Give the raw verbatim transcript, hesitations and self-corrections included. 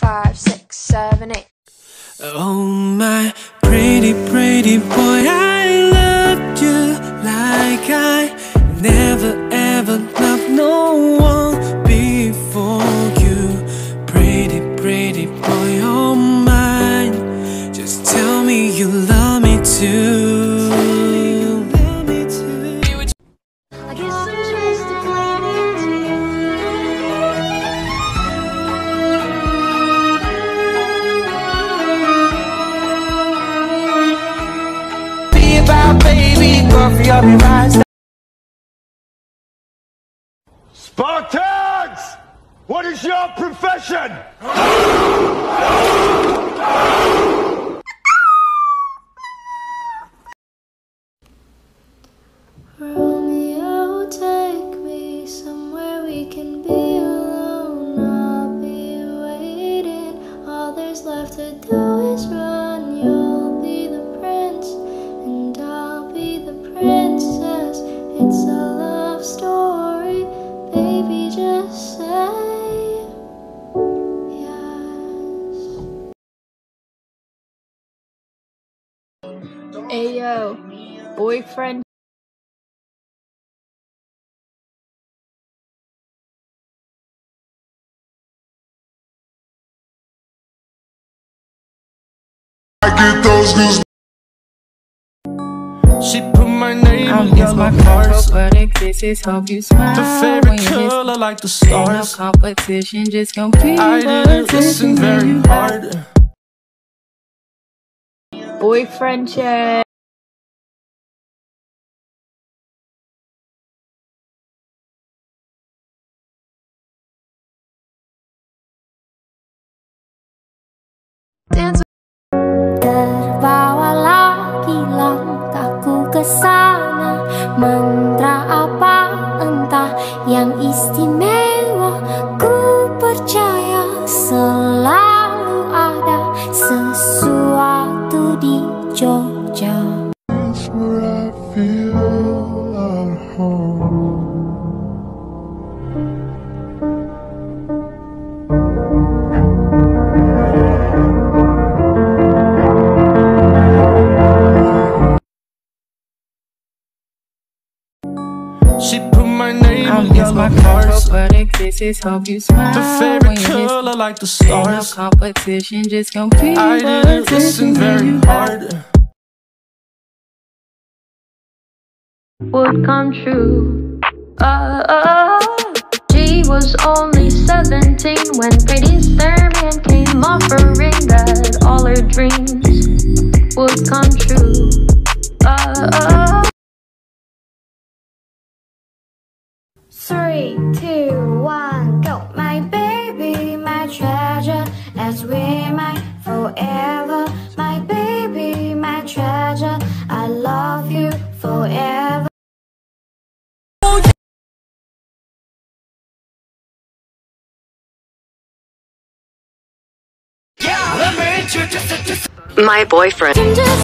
five, six, seven, eight. Oh my pretty, pretty boy, I loved you like I never ever loved no one before you. Pretty, pretty boy, oh mine, just tell me you love me too. Baby, coffee, I'll be rising. Spartans! What is your profession? Romeo, take me somewhere we can be alone. I'll be waiting. All there's left to do is run. You'll be the prince and I'll be the princess. It's a love story, baby, just say yes. Ayo, boyfriend. I get those goosebumps. She put my name I'm in yellow hearts. but it kisses, hope you smile. The favorite color like the stars. No competition, just compete. I didn't listen very hard. Boyfriend check. Dance. Terbawa lagi langkahku ke sana. Mantra apa entah yang istimewa. Ku percaya selalu ada sesuatu di Jogja. That's where I feel at home. She put my name I'm in yellow hearts. but it kisses, hope you smile. The favorite color like the stars. No competition, just compete. I didn't listen very hard. Would come true. Uh, uh, she was only seventeen when Pretty Starman came offering that all her dreams would come true. Uh, uh. Three, two, one, go. My baby, my treasure, as we might forever. My baby, my treasure, I love you forever. My boyfriend.